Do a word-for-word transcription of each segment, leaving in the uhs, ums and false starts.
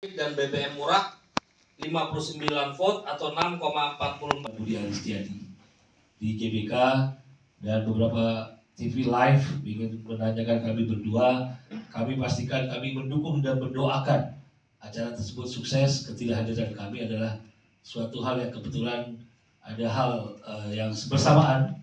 dan B B M murah lima puluh sembilan volt atau enam koma empat empat. Budi Aristiadi di G B K dan beberapa T V live ingin menanyakan kami berdua. Kami pastikan kami mendukung dan mendoakan acara tersebut sukses. Ketidakhadiran kami adalah suatu hal yang kebetulan ada hal uh, yang bersamaan,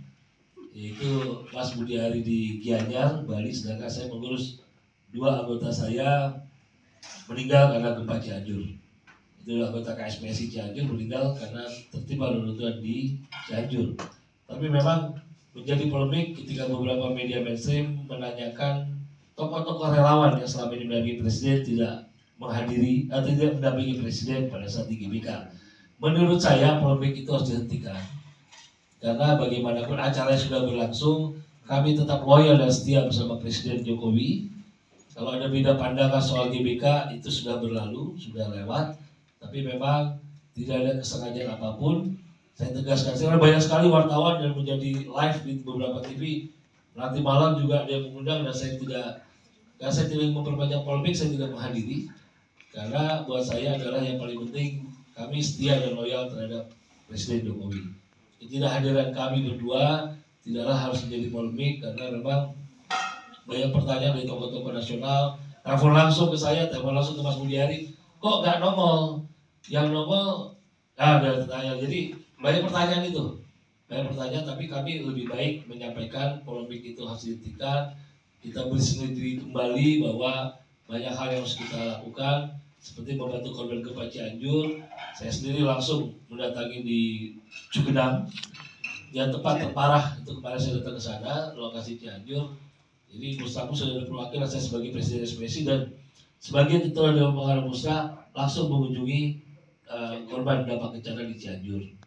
yaitu Mas Budi Ari di Gianyar, Bali, sedangkan saya mengurus dua anggota saya meninggal karena gempa Cianjur. Itu anggota K S P S I Cianjur meninggal karena tertimpa reruntuhan di Cianjur. Tapi memang menjadi polemik ketika beberapa media mainstream menanyakan tokoh-tokoh relawan yang selama ini mendampingi presiden tidak menghadiri atau tidak mendampingi presiden pada saat di G B K. Menurut saya polemik itu harus dihentikan, karena bagaimanapun acara sudah berlangsung, kami tetap loyal dan setia bersama Presiden Jokowi. Kalau ada beda pandangan soal G B K itu sudah berlalu, sudah lewat. Tapi memang tidak ada kesengajaan apapun. Saya tegaskan, karena banyak sekali wartawan yang menjadi live di beberapa T V. Nanti malam juga ada yang mengundang dan saya tidak, karena saya tidak memperbanyak polemik, saya tidak menghadiri. Karena buat saya adalah yang paling penting, kami setia dan loyal terhadap Presiden Jokowi. Ketidakhadiran kami berdua tidaklah harus menjadi polemik, karena memang banyak pertanyaan dari tokoh-tokoh nasional, telepon langsung ke saya, telepon langsung ke Mas Budi Ari, kok nggak nongol? Yang nongol, nah ada tanya. Jadi banyak pertanyaan itu, banyak pertanyaan. Tapi kami lebih baik menyampaikan polemik itu harus dihentikan. Kita berserah diri kembali bahwa banyak hal yang harus kita lakukan, seperti membantu korban gempa Cianjur. Saya sendiri langsung mendatangi di Cugenang, yang tempat terparah itu. Kemarin saya datang ke sana, lokasi Cianjur. Jadi Mustafa sudah ada perwakilan, saya sebagai Presiden S P S I dan sebagai Ketua Dewan Pengarah Musra langsung mengunjungi uh, korban dampak bencana di Cianjur.